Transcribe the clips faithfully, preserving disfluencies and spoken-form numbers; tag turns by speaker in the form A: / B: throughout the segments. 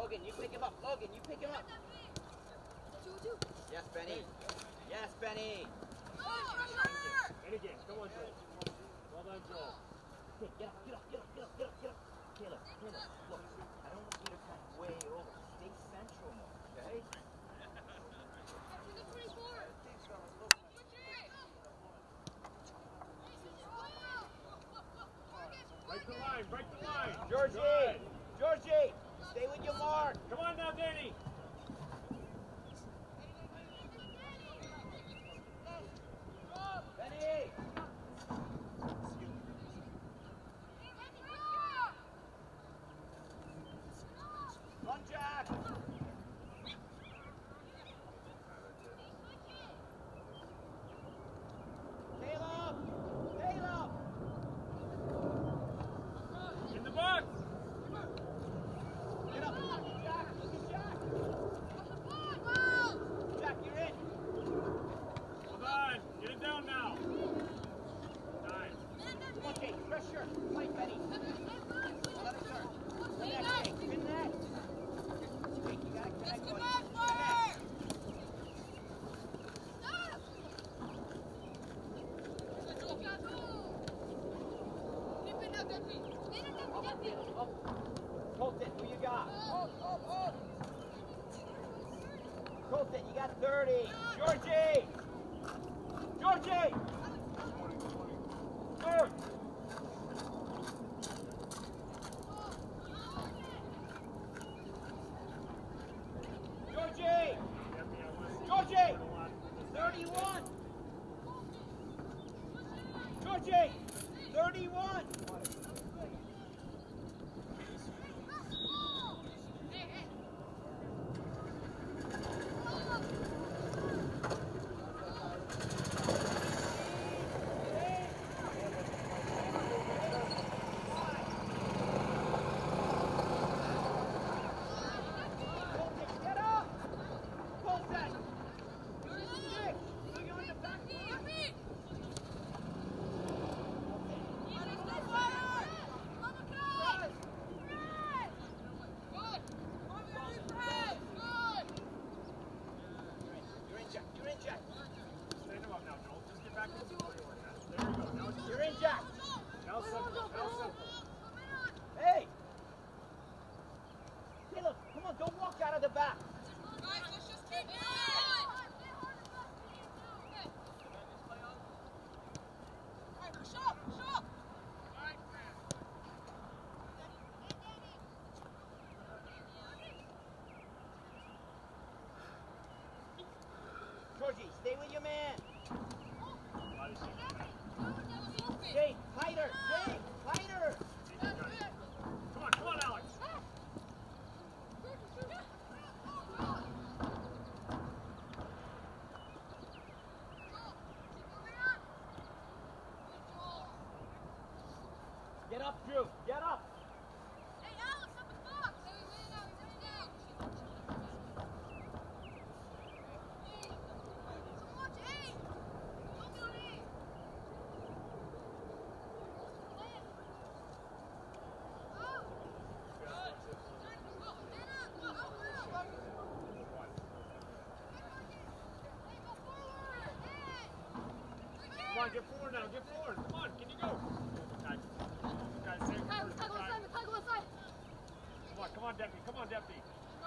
A: Logan, you pick him up. Logan, you pick him up. Yes, Benny. Yes, Benny.
B: And again, come on, Joel. Well done, Joel.
A: Okay, get up, get up, get up, get up, get up, get up. Caleb, Caleb, look, I don't want you to come way over. Stay central more, okay?
B: Break the line, break the line.
A: Georgie,
B: Good.
A: Georgie, stay with your mark.
B: Come on now, Danny.
A: Benny. Run, Jack. Caleb, Caleb.
B: In the box.
A: Get up, Jack. Look at Jack. Jack, you're in.
B: Hold on. Get it down now. Nice.
A: Come on, Jake. Pressure. Fight, Benny. Another turn. Spin that, Jake. Spin that. Jake, you gotta connect, buddy. Connect. Up, Caleb, up. Colton, who you got? Colton, you got thirty. Georgie! Georgie! George! Georgie! Georgie! thirty-one! Georgie! thirty-one! Get up! Colton! Six! So you're in the back line. You're in, Jack. You're in, Jack.
B: Stand him up now, Joel. Just get back into the way you were. There you go. Now it's
A: You're in, Jack.
B: Now simple. Now simple.
A: Hey! Caleb, come on, don't walk out of the back. Georgie, stay with your man. Jake, tighter. Jake, tighter.
B: Come on, come on, Alex.
A: Get up, Drew. Get up.
B: Come on, get forward now. Get forward. Come on, can you go? Guys, guys, save
C: Tag,
B: first
C: tag on
B: time.
C: side, tag on side.
B: Come on, come on, Deputy. Come on, Deputy.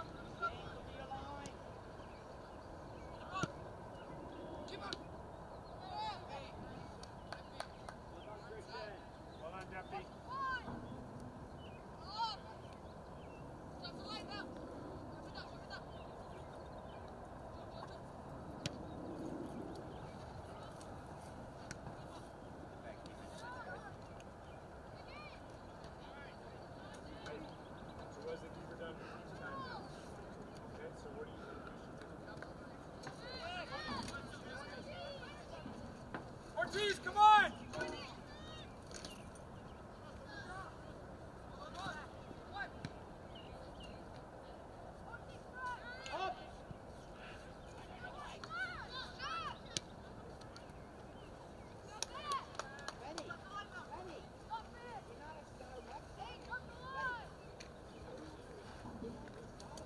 B: Well done, Deputy. So what is it you were done each time now? Okay, so what do you think? Ortiz, come on!
A: Up. Benny, Benny. You're not a star. Benny.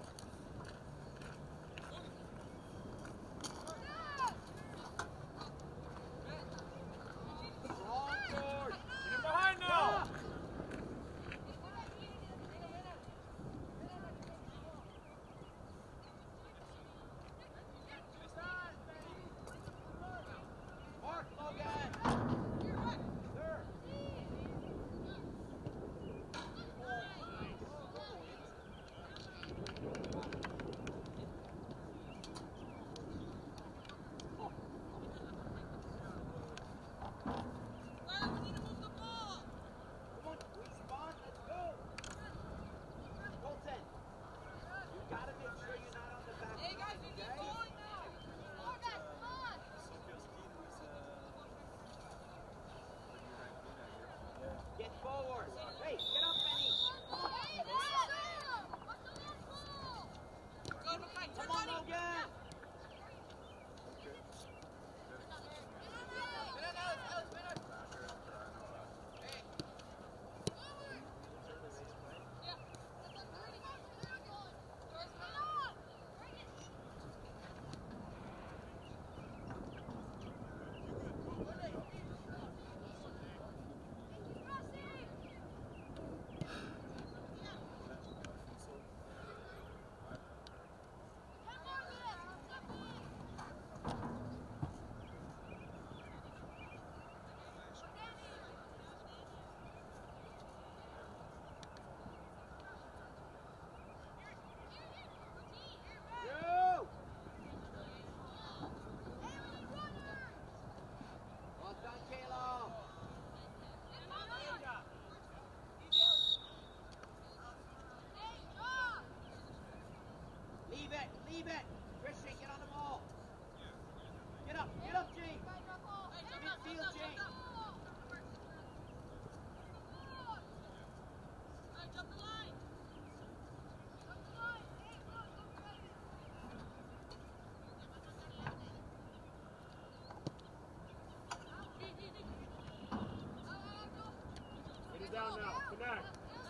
B: down now. Connect.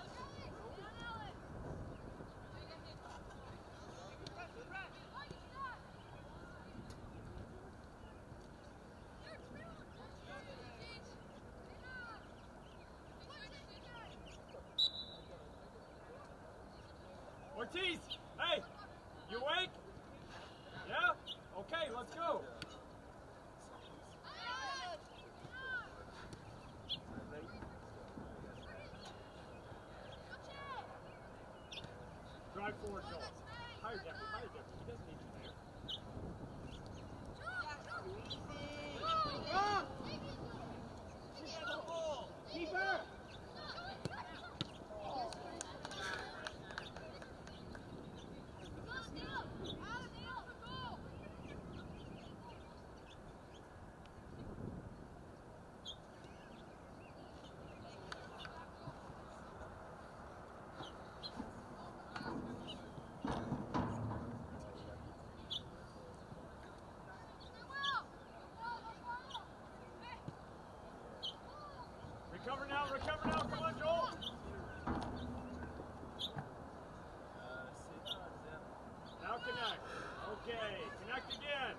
B: Ortiz, hey, you awake? Yeah? Okay, let's go. Drive forward, Joel. Higher Jeffrey, higher Jeffrey. He doesn't need you there.
A: Wrong! Keeper!
B: Recover now, recover now. Come on, Joel. Now connect. Okay, connect again.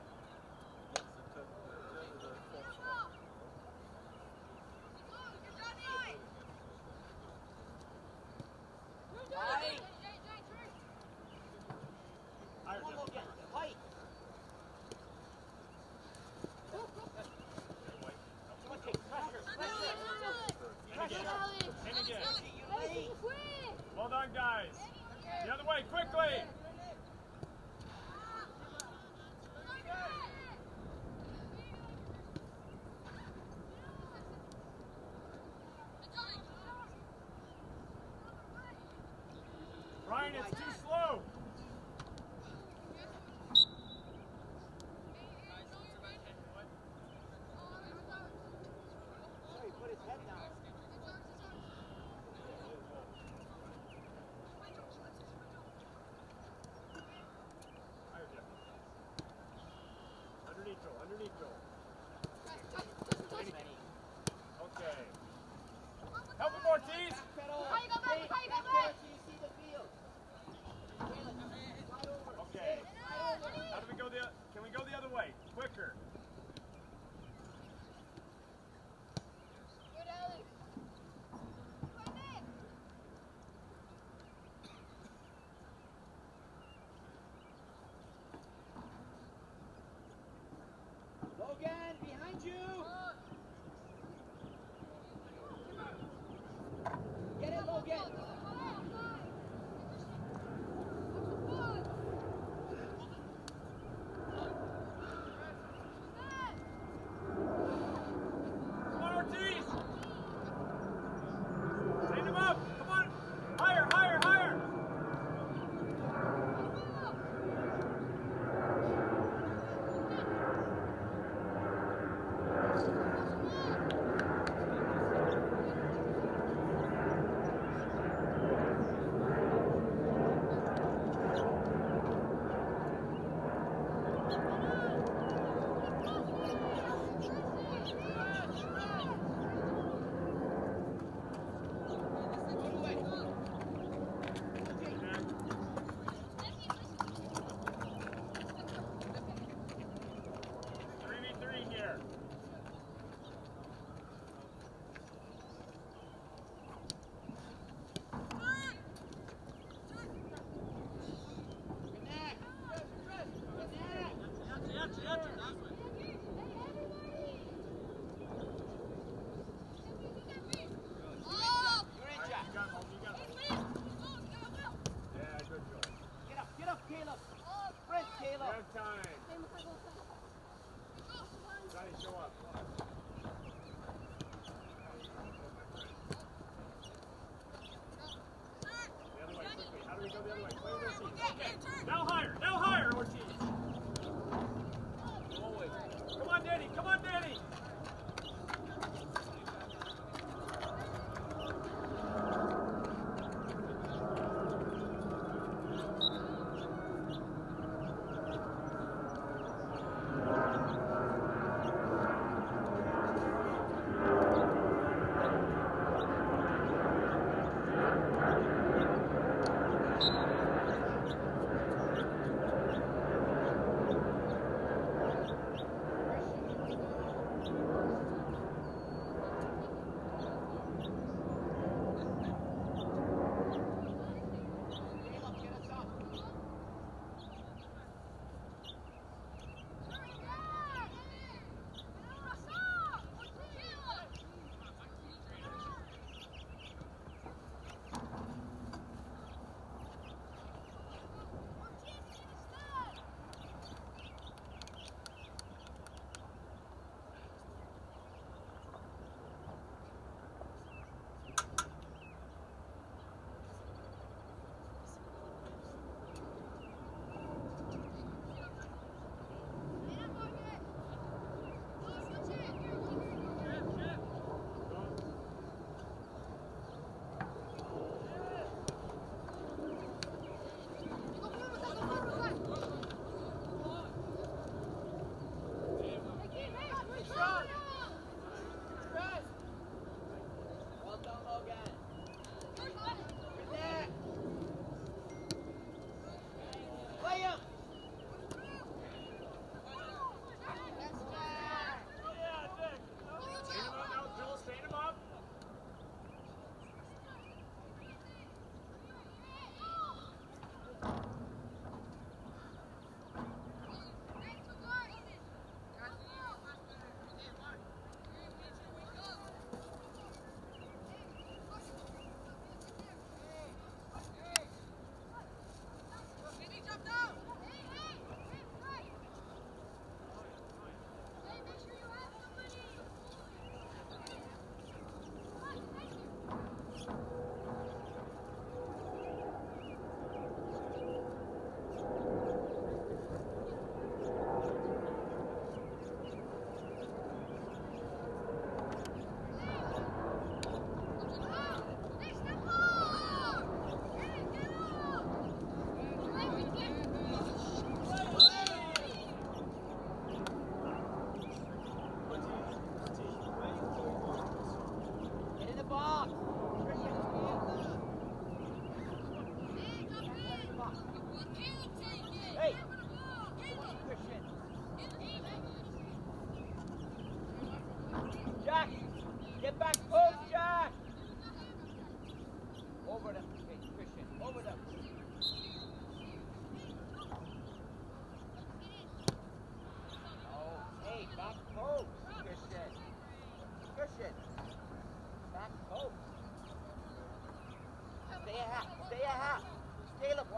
B: Higher,
A: Come on,
B: Jeff.
A: Logan. White. Come on, take pressure. Pressure.
B: And again. And again.
A: You late.
B: Well done, guys. The other way, quickly. Ryan, it's too slow.
A: Sorry, put his head down.
B: Higher, Jeff. Underneath Joel, underneath Joel. Okay. Help him, Ortiz.
A: Pedal.
C: How you go back?
A: Wait,
C: How you go
A: back
C: back?
A: there so you see the field. Slide over.
B: Okay.
A: Slide over.
B: How do we go the? Can we go the other way? Quicker.
C: Good, Alex.
A: Logan, behind you. Get it, Logan.
B: Come on, Ortiz. Stand him up. Come on. Higher, higher, higher. Three v three here.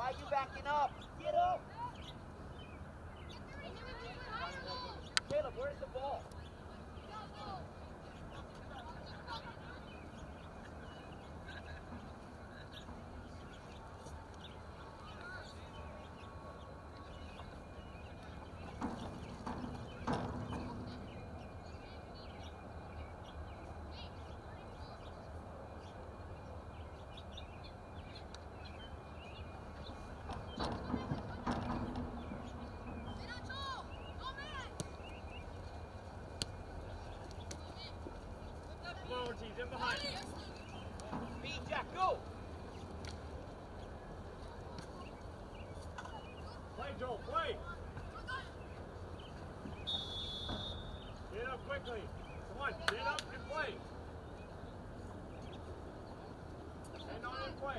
A: Why are you backing up? Get up! Caleb, where's the ball?
B: He's in behind.
A: Speed, Jack, go!
B: Play, Joel, play! Get up quickly. Come on, get up and play. Hang on and play.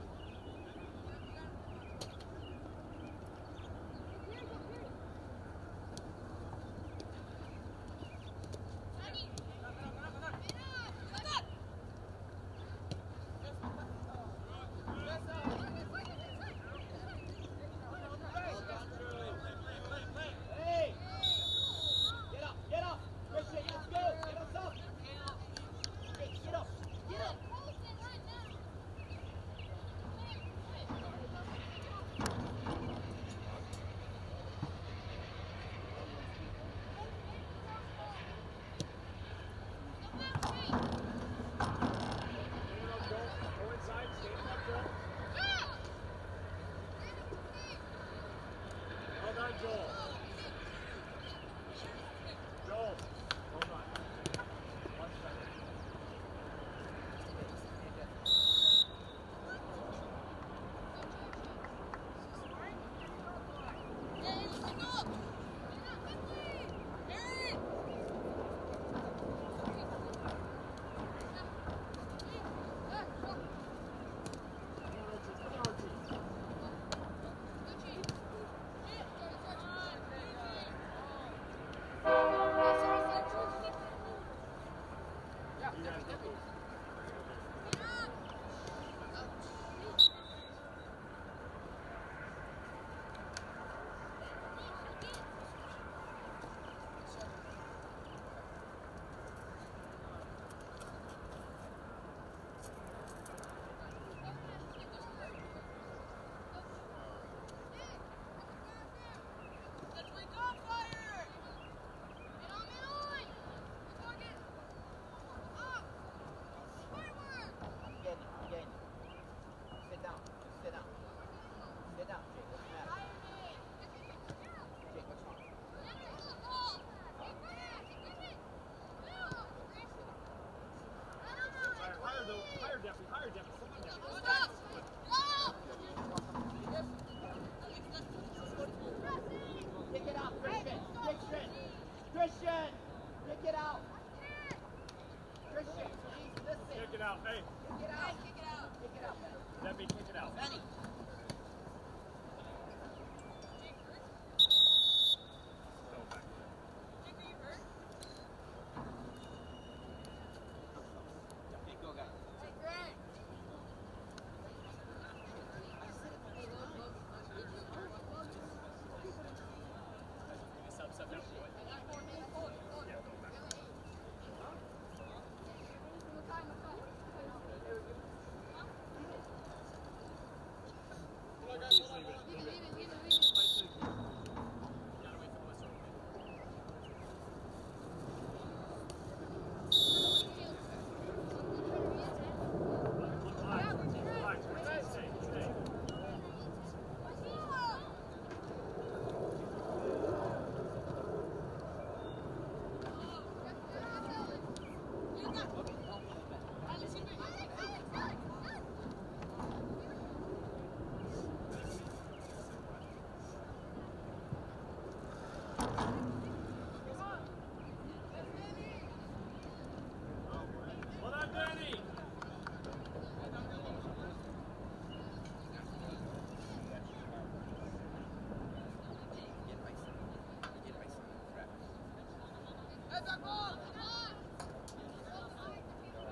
B: Hey.
A: Kick it out. Kick it out. Kick it out.
B: Let me kick it out.
A: Benny.
B: Go back.
C: Jake, are you hurt?
A: Hey, go, guys.
C: Hey, Grant.
B: Sub, sub, down. Yeah, go back.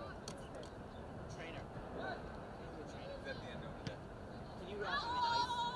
A: Can you wrap him in ice?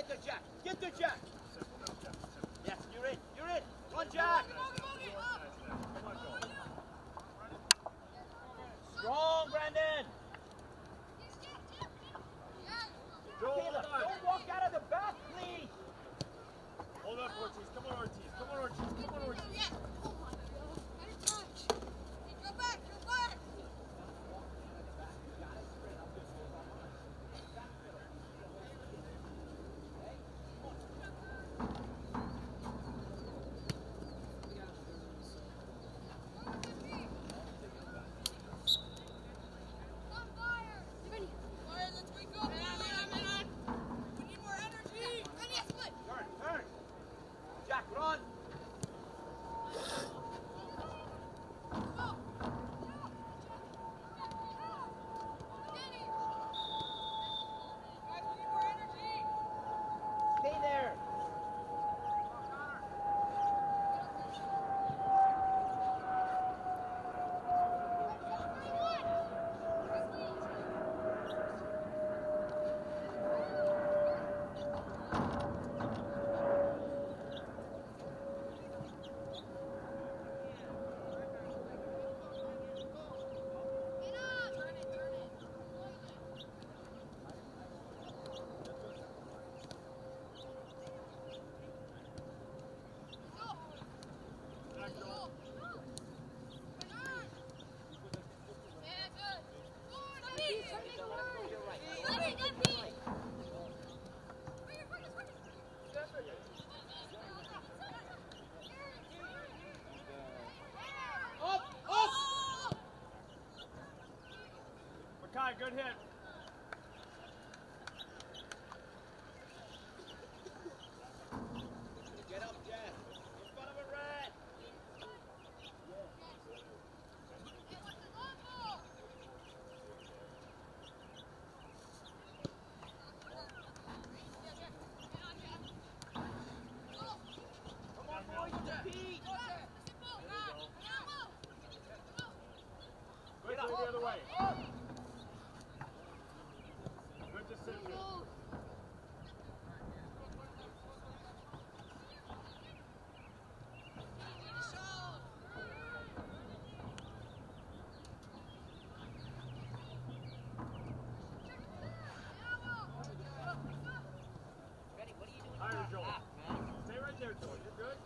A: there, Jack. Get there, Jack. Yes, you're in. You're in. Run, Jack. Strong, Brandon. Caleb, don't walk out of the back, please.
B: Hold up, Ortiz. Come on, Ortiz. Come on, Ortiz. Come on, Ortiz.
C: Go back, go back.
A: Jack, run. Stay there. Up, up.
B: Makai, good hit.
A: Get up, Jeff. In front of a red. Come on, boys, compete.
B: Good
A: Get up.
B: play the other way.
A: Up.
B: Good decision.
A: Benny, what are you doing?
B: Higher, Joel.
A: Ah, man.
B: Stay right there, Joel. You're good.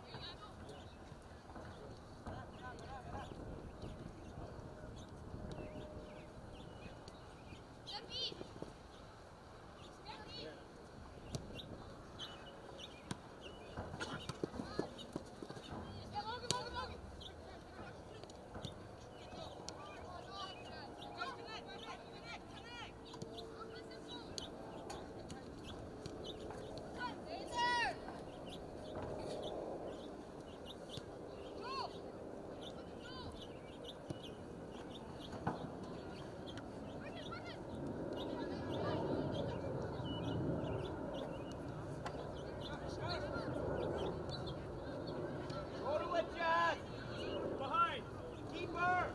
A: Go to it, Jack.
B: Behind.
A: Keeper.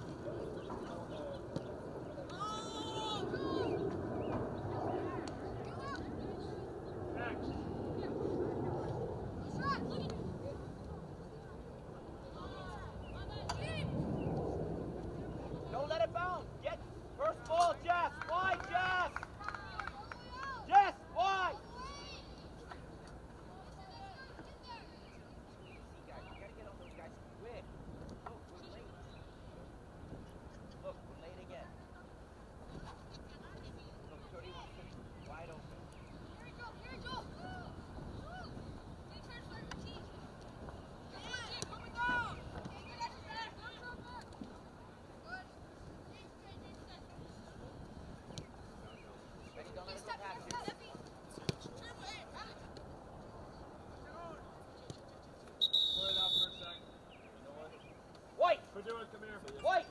B: Next.
A: Don't let it bounce. Get first ball, Jess. Wide, Jess. Jess, wide. Guys, you gotta get on those guys quick. Look, we're late. Look, we're late again. Look, thirty-one fifty, wide open. Benny, don't let it go past you.
B: Pull it out for a sec.
A: White,
B: Put it, come here.
A: white.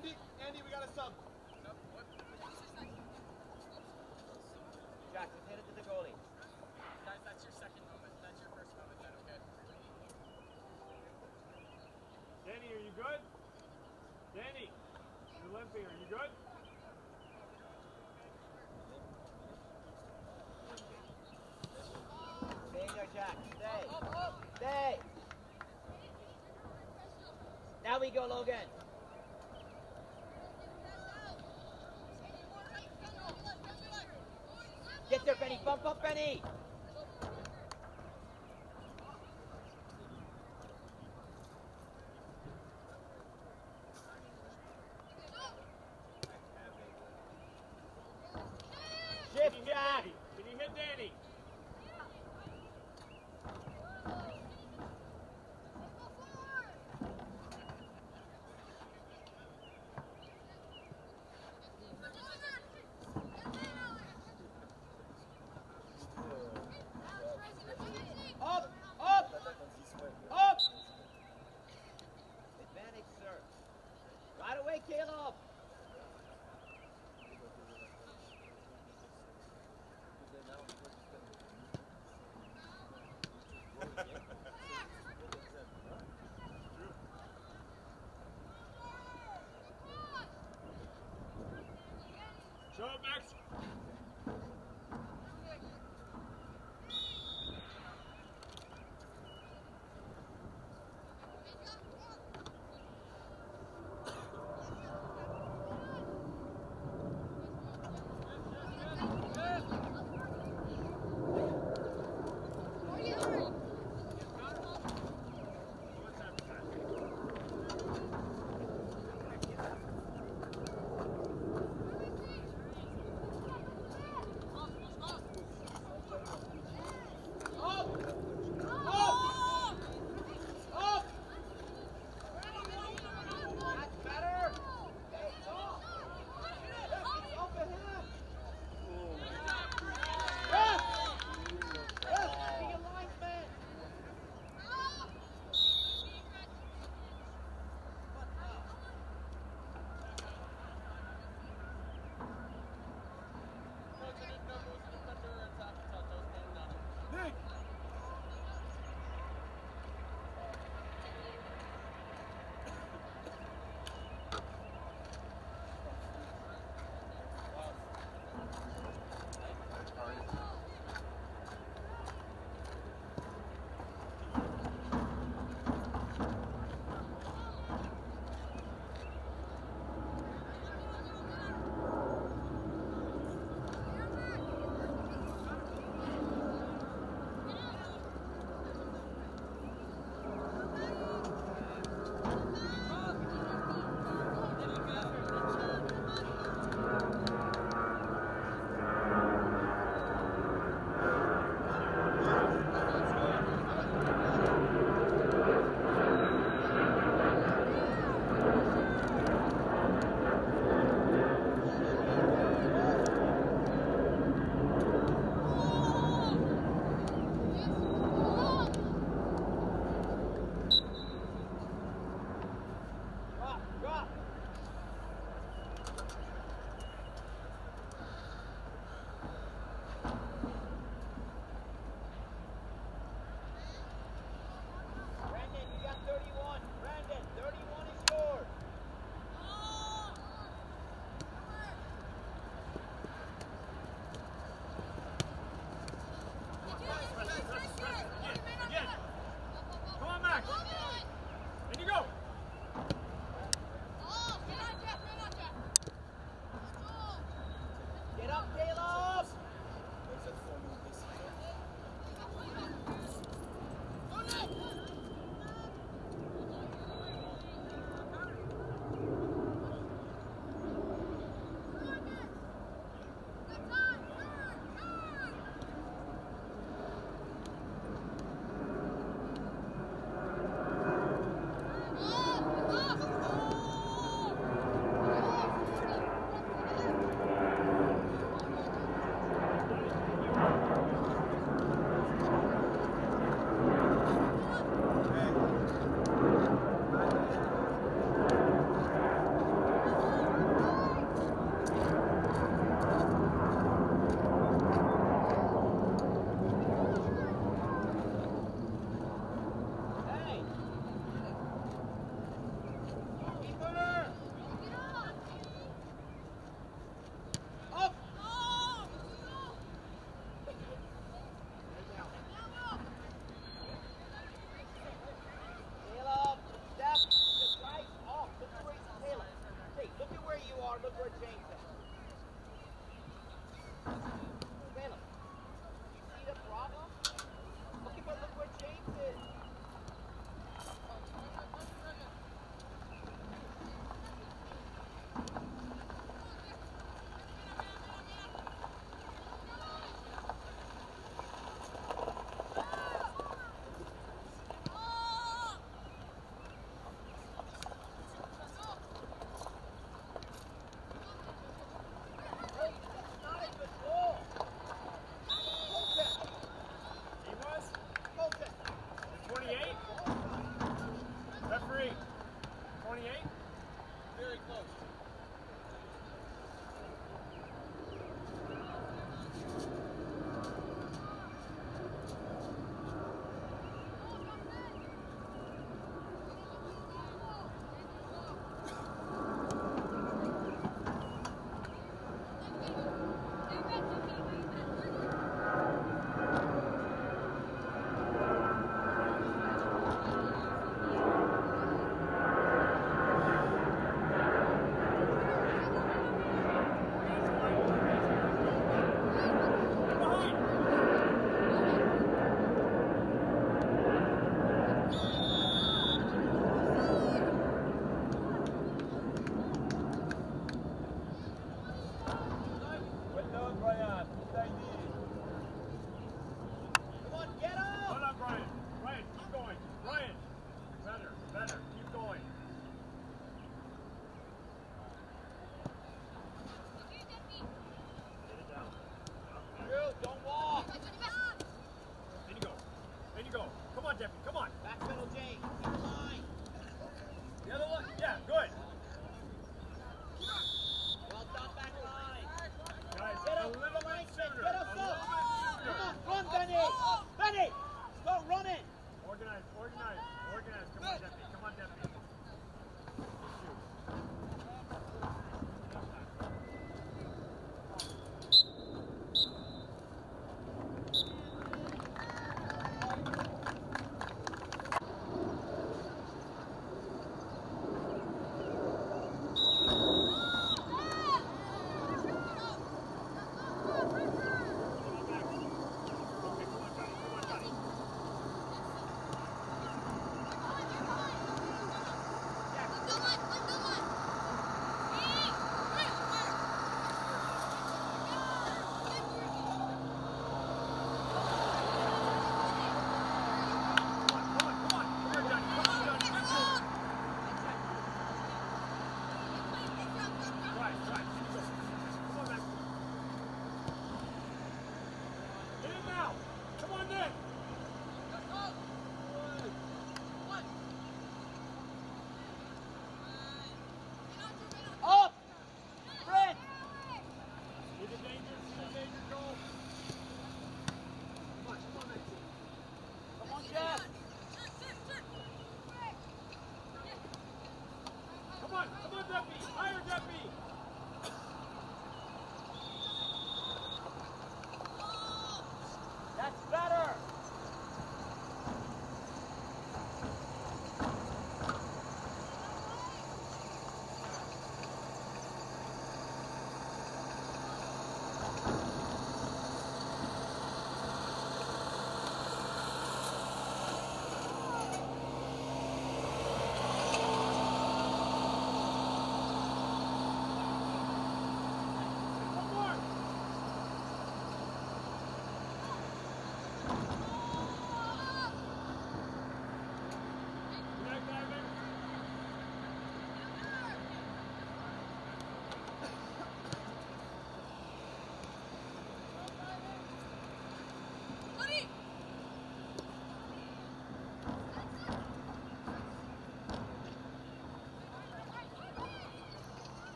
D: Andy, Andy, we got a sub.
A: Jack, just hit it to the goalie.
E: Guys, that's your second moment. That's your first moment. Then, okay?
B: Danny, are you good? Danny, you're limping. Are you good?
A: Stay there, Jack. Stay. Stay. Now we go, Logan. Get there, Benny. Bump up, Benny. Shift, Jack.
B: Can you hit Danny?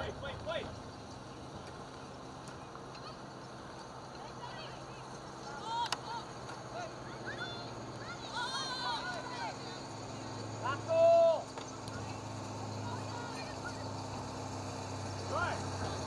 B: Play, play, play.
A: Tackle!
B: Right.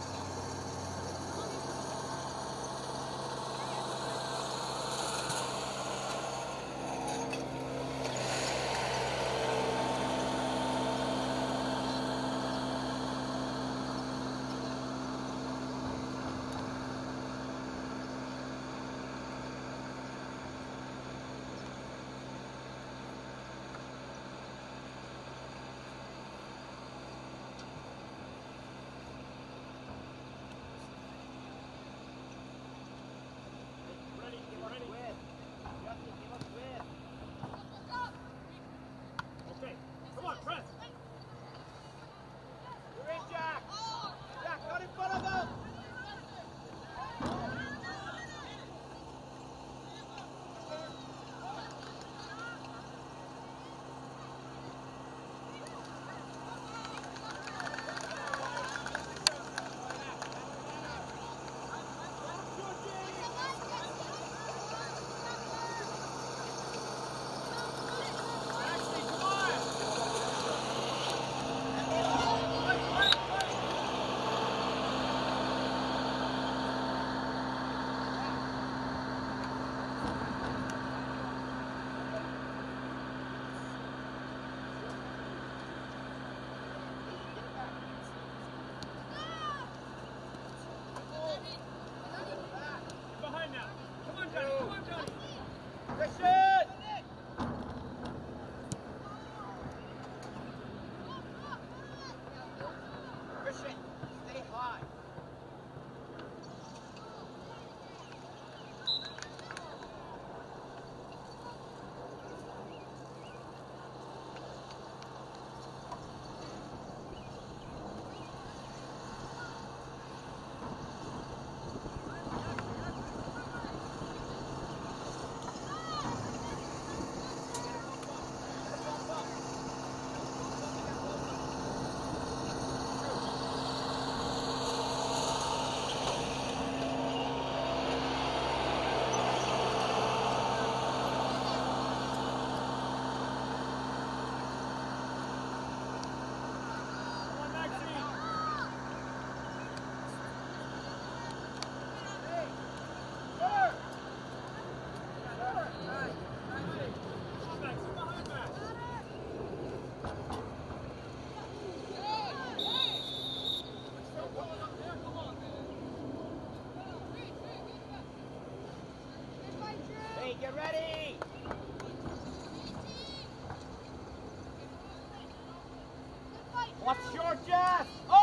B: Ready,
A: Give us
B: ready.
A: width. Justin, give us width.
B: Okay, come on, press.
A: You're in, Jack. Jack, not in front of them.
B: Ashley, come on. Play, play, play. Behind now. Come on, Johnny. Come on, Johnny.
A: Christian! Christian, stay high.
B: Come on, Maxine.
A: Sir!
B: Come on, Maxine. Behind Max. Still going up there. Come on.
A: Hey, get ready! What's your Jeff?